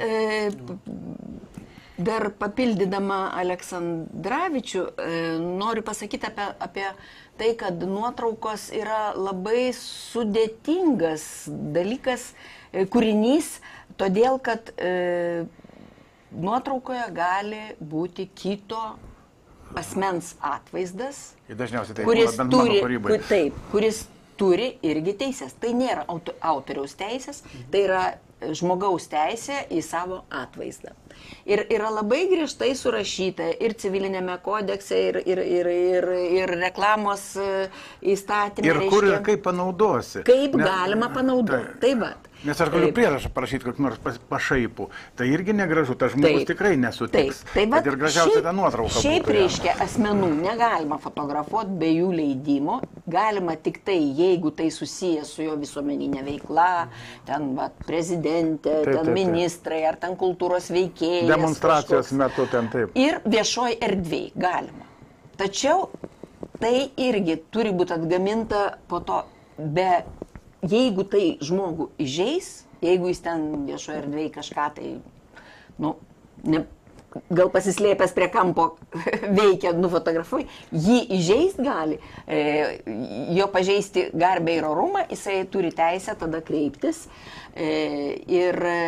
e, dar papildydama Aleksandravičių, e, noriu pasakyti apie, apie tai, kad nuotraukos yra labai sudėtingas dalykas, kūrinys, todėl, kad e, nuotraukoje gali būti kito asmens atvaizdas, tai kuris, turi, kur, taip, kuris turi irgi teisės. Tai nėra auto, autoriaus teisės, tai yra žmogaus teisė į savo atvaizdą. Ir yra labai griežtai surašyta ir civilinėme kodekse, ir, ir, ir, ir, ir reklamos įstatymė. Ir kur ir kaip panaudosi. Kaip ne, galima panaudoti. Tai, tai va. Nes aš galiu prierašą parašyti kokį nors pašaipų. Tai irgi negražu, tas žmogus taip, tikrai nesutiks. Taip, taip, bet ir gražiausia ta nuotrauka. Šiaip reiškia, asmenų negalima fotografuoti be jų leidimo. Galima tik tai, jeigu tai susijęs su jo visuomeninė veikla, ten va, prezidentė, taip, ten taip, ministrai, ar ten kultūros veikėjai. Demonstracijos kažkoks. Metu ten taip. Ir viešoj erdvėj galima. Tačiau tai irgi turi būti atgaminta po to be... Jeigu tai žmogų įžeis, jeigu jis ten viešoje erdvėje kažką tai, nu, ne, gal pasislėpęs prie kampo veikia, nufotografuoja, jį įžeis gali, e, jo pažeisti garbę ir orumą, jisai turi teisę tada kreiptis e, ir e,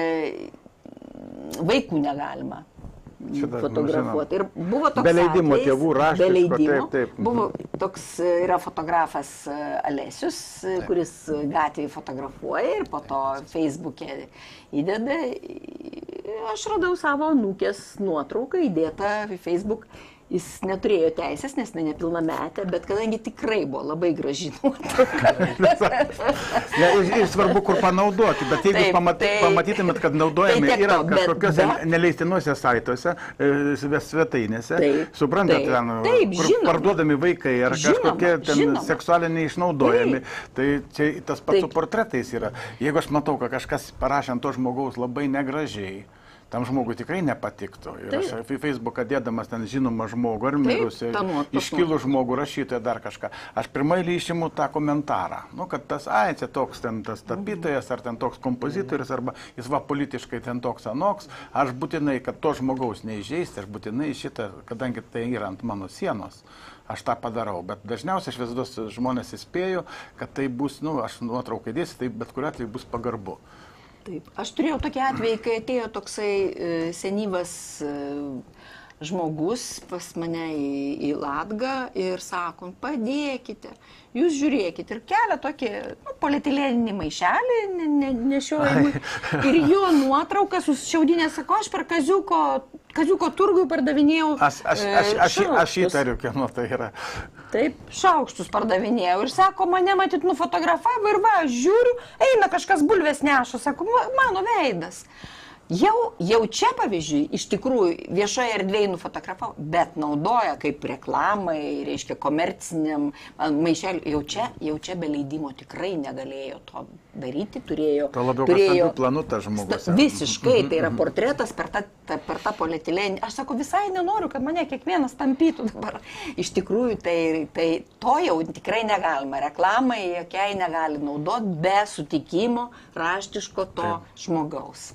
vaikų negalima. Šitą, fotografuoti. Ir buvo toks be leidimo atvejis, tėvų raštiško, be leidimo, taip, taip. Buvo toks, yra fotografas Alesius, taip, kuris gatvėje fotografuoja ir po to Facebook'e įdeda. Aš radau savo anūkės nuotrauką įdėtą į Facebook. Jis neturėjo teisės, nes ne nepilnametė, bet kadangi tikrai buvo labai graži nuotrauka. Ja, ir, ir svarbu, kur panaudoti, bet jeigu taip, pamaty, tai, pamatytumėt, kad naudojami tai yra kažkokiuose bet, neleistinuose saituose, svetainėse, suprantate, ten, taip, kur žinoma, parduodami vaikai ar žinoma, kažkokie ten žinoma, seksualiniai išnaudojami, taip, tai čia tas pats taip, su portretais yra. Jeigu aš matau, kad kažkas parašė ant to žmogaus labai negražiai, tam žmogui tikrai nepatiktų. Ir taip, aš į Facebooką dėdamas ten žinomą žmogų, ar mirusi, iškilų žmogų, rašytoją, dar kažką. Aš pirmai lyšimu tą komentarą. Nu, kad tas, ai, čia toks ten tas tapytojas, ar ten toks kompozitorius, arba jis va politiškai ten toks anoks. Aš būtinai, kad to žmogaus neįžeisti, aš būtinai šitą, kadangi tai yra ant mano sienos, aš tą padarau. Bet dažniausiai aš visados žmonės įspėju, kad tai bus, nu, aš nuotraukai dėsiu, tai bet kuriuo atveju bus pagarbu. Taip. Aš turėjau tokį atvejį, kai atėjo toksai e, senyvas e, žmogus pas mane į, į Latgą ir sako, padėkite, jūs žiūrėkite ir kelia tokį nu, polietileninį maišelį ne, ne, nešiojimui ir jo nuotrauką susičiaudinė, sako, aš per Kaziuko, Kaziuko turgų pardavinėjau aš, aš, aš, aš, aš įtariu, kieno tai yra. Taip, šaukštus pardavinėjau ir sako, mane matyt nufotografavo ir va, žiūriu, eina kažkas bulvės neša, sako, mano veidas. Jau, jau čia, pavyzdžiui, iš tikrųjų viešoje erdvėje nufotografavo, bet naudoja kaip reklamai, reiškia komerciniam maišeliu. Jau čia, jau čia be leidimo tikrai negalėjo to daryti, turėjo... To labiau turėjo planu tas žmogus. Visiškai, tai yra portretas per tą, per tą polietileninį. Aš sako, visai nenoriu, kad mane kiekvienas tampytų dabar. Iš tikrųjų, tai, tai to jau tikrai negalima. Reklamai jokiai negali naudoti be sutikimo raštiško to taip, žmogaus.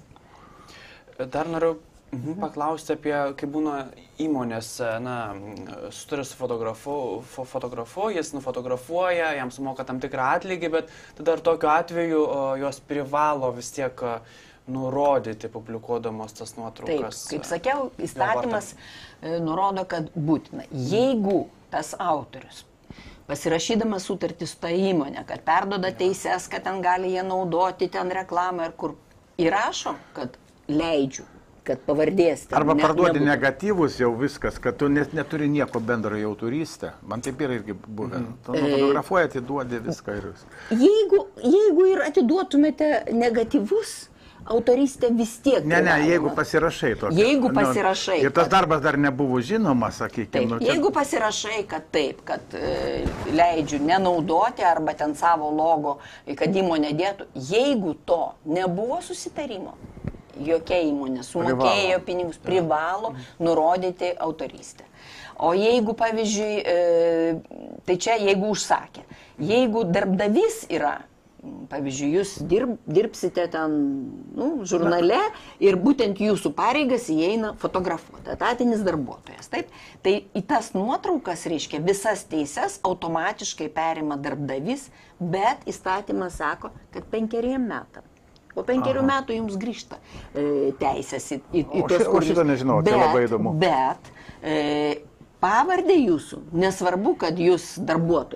Dar noriu mhm. paklausti apie, kaip būna įmonės, na, sutarė su fotografu, fotografu, jis nufotografuoja, jam sumoka tam tikrą atlygį, bet tada ir tokiu atveju o, jos privalo vis tiek nurodyti, publikuodamos tas nuotraukas. Taip, kaip sakiau, įstatymas nurodo, kad būtina. Jeigu tas autorius pasirašydamas sutartį su ta įmonė, kad perdoda teises, kad ten gali jie naudoti ten reklamą ir kur įrašo, kad leidžiu, kad pavardės. Arba ne, parduodi nebūtų. Negatyvus jau viskas, kad tu net neturi nieko bendro jau turistę. Man taip yra irgi buvę. Mm. Tu fotografuoji, atiduodi viską ir viską. Jeigu, jeigu ir atiduotumėte negatyvus, autoristė vis tiek. Ne, ne, jeigu pasirašai tokį. Jeigu pasirašai. Ir tas kad... darbas dar nebuvo žinomas, sakykime. Taip, nu, čia... Jeigu pasirašai, kad taip, kad e, leidžiu nenaudoti arba ten savo logo, kad įmonė dėtų, jeigu to nebuvo susitarimo, jokia įmonė sumokėjo privalo. Pinigus, privalo nurodyti autorystę. O jeigu, pavyzdžiui, e, tai čia jeigu užsakė, jeigu darbdavys yra, pavyzdžiui, jūs dirb, dirbsite ten nu, žurnale ir būtent jūsų pareigas įeina fotografuoti, etatinis darbuotojas. Taip? Tai į tas nuotraukas, reiškia, visas teises automatiškai perima darbdavys, bet įstatymas sako, kad penkeriem metam. Po penkerių Aha. metų jums grįžta e, teisės į, į, į tos kūrinius. O šitą nežinau, tai labai įdomu. Bet e, pavardė jūsų, nesvarbu, kad jūs darbuotojas,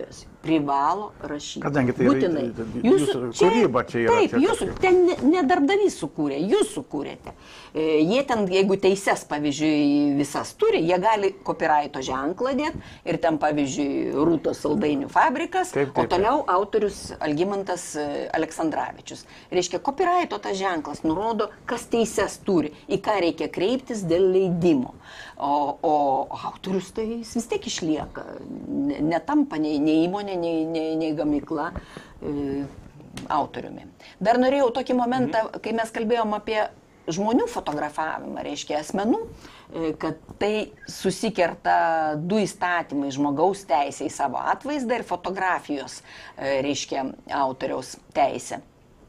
privalo rašyti. Kadangi tai būtinai. yra jūsų kūryba čia yra. Taip, jūsų, ten ne, ne darbdavys sukūrė, jūs sukūrėte. E, jie ten, jeigu teises, pavyzdžiui, visas turi, jie gali copyrighto ženklą dėti ir ten, pavyzdžiui, Rūtos saldainių fabrikas, taip, taip, o toliau autorius Algimantas Aleksandravičius. Reiškia, copyrighto tas ženklas nurodo, kas teises turi, į ką reikia kreiptis dėl leidimo. O, o autorius tai jis vis tiek išlieka, netampa nei, nei įmonė, nei, nei, nei gamykla e, autoriumi. Dar norėjau tokį momentą, kai mes kalbėjom apie žmonių fotografavimą, reiškia asmenų, e, kad tai susikerta du įstatymai - žmogaus teisė į savo atvaizdą ir fotografijos, e, reiškia, autoriaus teisė.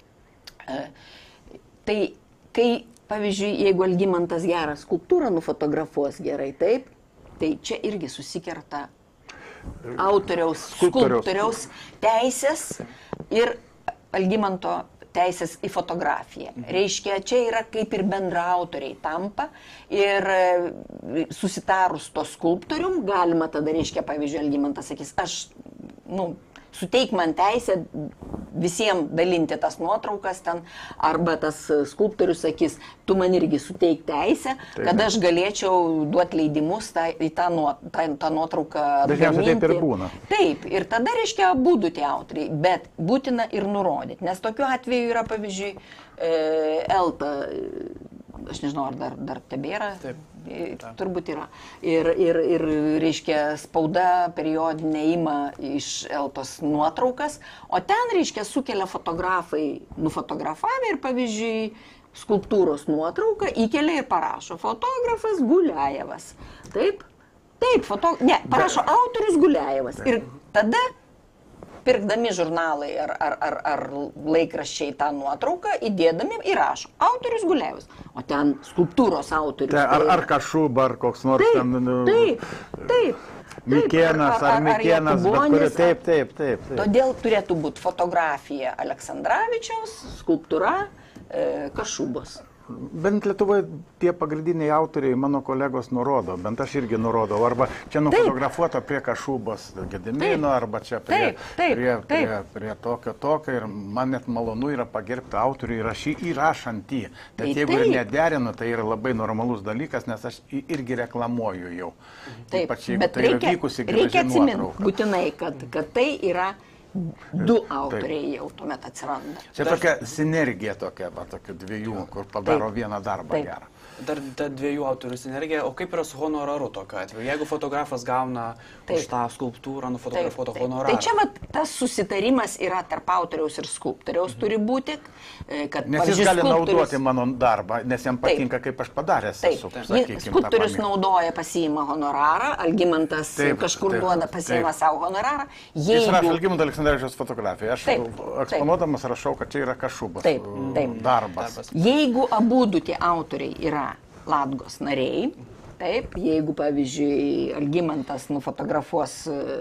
E, tai kai pavyzdžiui, jeigu Algimantas gerą skulptūrą nufotografuos gerai, taip, tai čia irgi susikerta autoriaus, skulptoriaus teisės ir Algimanto teisės į fotografiją. Reiškia, čia yra kaip ir bendra autoriai tampa ir susitarus to skulptorium galima tada, reiškia, pavyzdžiui, Algimantas sakys, aš, nu, suteik man teisę visiems dalinti tas nuotraukas ten, arba tas skulptorius sakys, tu man irgi suteik teisę, taip, kad aš galėčiau duoti leidimus tą, į tą, tą, tą nuotrauką dažniausiai taip ir būna. Taip, ir tada reiškia būdų tie autoriai, bet būtina ir nurodyti, nes tokiu atveju yra, pavyzdžiui, Elta, aš nežinau, ar dar, dar tebėra. Taip. Turbūt yra. Ir, ir, ir reiškia, spauda periodinė ima iš Eltos nuotraukas, o ten, reiškia, sukelia fotografai, nufotografavę ir, pavyzdžiui, skulptūros nuotrauką įkelia ir parašo fotografas Guliajevas. Taip? Taip, foto... ne, parašo autorius Guliajevas. Ir tada pirkdami žurnalai ar, ar, ar, ar laikraščiai tą nuotrauką, įdėdami įrašo autorius Guliajevas. O ten skulptūros autorius. Tai ar, ar Kašuba, ar koks nors taip, ten... Nu, taip, taip. Mikėnas, ar, ar, ar Mikėnas, bet kuri, taip, taip, taip, taip. Todėl turėtų būti fotografija Aleksandravičiaus, skulptūra e, Kašubos. Bent Lietuvoje tie pagrindiniai autoriai mano kolegos nurodo, bent aš irgi nurodau, arba čia nufotografuota prie Kašubos Gedimino, arba čia prie, taip, taip, prie, taip. prie, prie tokio tokio ir man net malonu yra pagerbti autorių įrašy, įrašant jį. Bet taip, jeigu taip. ir nederinu, tai yra labai normalus dalykas, nes aš irgi reklamuoju jau. Taip, ypač jeigu bet tai reikia, yra vykusi graži reikia atsiminti nuotrauka. būtinai, kad, kad tai yra du autoriai jau tuomet atsiranda. Čia tokia sinergija tokia, va, tokių dviejų, kur padaro taip, vieną darbą taip. gerą. Dar ta dviejų autorių sinergija, o kaip yra su honoraru tokiu atveju? Jeigu fotografas gauna taip. už tą skulptūrą nufotografuotą honorarą. Tai čia vat, tas susitarimas yra tarp autoriaus ir skulptoriaus, mhm. turi būti, kad... Nes jis gali skulptorius... naudoti mano darbą, nes jam patinka, taip. kaip aš padaręs esu. Skulptorius naudoja, pasiima honorarą, Algimantas taip, kažkur taip, duoda, pasiima taip. savo honorarą. Jeigu... Jis rašo Algimanto Aleksandravičiaus fotografiją. Aš taip, eksponuodamas taip. rašau, kad čia yra Kašubos taip, taip. darbas. Jeigu abudu tie autoriai yra Latgos nariai, taip, jeigu, pavyzdžiui, Algimantas nufotografuos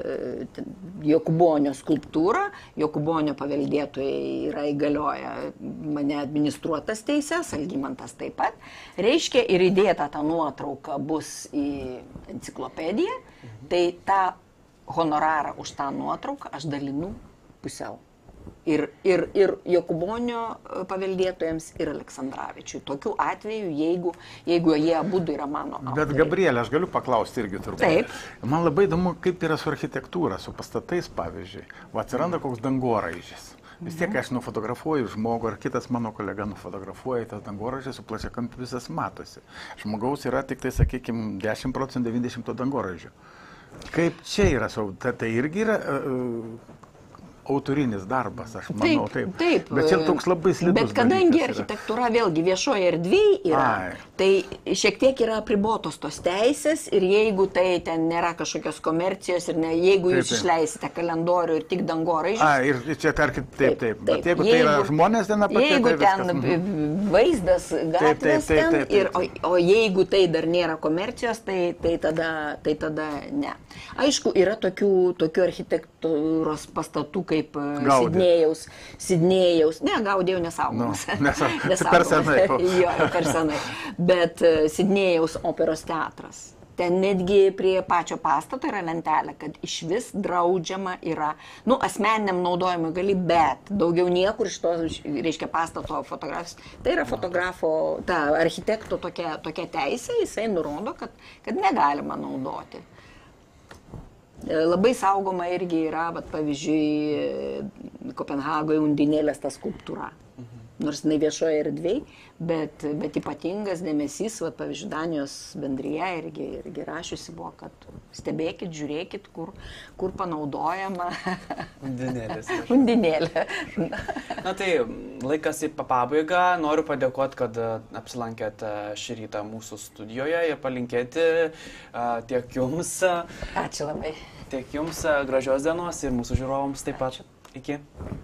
Jokubonio skulptūrą, Jokubonio paveldėtojai yra įgalioję mane administruotas teises, Algimantas taip pat, reiškia ir įdėta ta nuotrauka bus į enciklopediją, tai tą honorarą už tą nuotrauką aš dalinu pusiau. Ir, ir, ir Jokubonio paveldėtojams, ir Aleksandravičiui. Tokiu atveju, jeigu, jeigu jie abudu yra mano autoriai. Bet, Gabrielė, aš galiu paklausti irgi turbūt. Taip. Man labai įdomu, kaip yra su architektūra, su pastatais, pavyzdžiui. Va, atsiranda koks dangoraižis. Vis tiek aš nufotografuoju žmogų, ar kitas mano kolega nufotografuoja, tas dangoraižis su plačiakampiu visas matosi. Žmogaus yra tik tai, sakykime, dešimt procentų, devyniasdešimt procentų dangoraižių. Kaip čia yra, tai, tai irgi yra... Uh, autorinis darbas, aš manau, taip. Taip, bet čia toks labai slidus bet kadangi architektūra vėlgi viešoje erdvėje yra, Ai. tai šiek tiek yra apribotos tos teisės ir jeigu tai ten nėra kažkokios komercijos ir ne, jeigu jūs taip, taip. išleisite kalendorių ir tik dangoraižius. A, ir čia tarkim, taip, taip, taip. Bet jeigu, jeigu tai yra žmonės ten apačioje, jeigu tai ten viskas, vaizdas gatvės taip, taip, taip, ten, taip, taip, taip. Ir, o, o jeigu tai dar nėra komercijos, tai, tai, tada, tai tada ne. Aišku, yra tokių, tokių architektūros pastatų, kaip Sidnėjaus, Sidnėjaus, ne, Gaudijau nesaugomas. Nu, nesaugomas. Per senai. Jo, per senai. Bet Sidnėjaus operos teatras. ten netgi prie pačio pastato yra lentelė, kad iš vis draudžiama yra, nu, asmeniniam naudojimui gali, bet daugiau niekur iš to, reiškia, pastato fotografijos. Tai yra fotografo, ta architekto tokia, tokia teisė, jisai nurodo, kad, kad negalima naudoti. Labai saugoma irgi yra, vat, pavyzdžiui, Kopenhagoje Undinėlės ta skulptūra. Nors jinai viešoje erdvėje, bet, bet ypatingas dėmesys, vat, pavyzdžiui, Danijos bendryje irgi, irgi rašiusi buvo, kad stebėkit, žiūrėkit, kur, kur panaudojama Undinėlės. Undinėlė. Na tai laikas į pabaigą. Noriu padėkoti, kad apsilankėt šį rytą mūsų studijoje ir palinkėti tiek jums, Ačiū labai. tiek jums gražios dienos ir mūsų žiūrovams taip pat. Ačiū. Iki.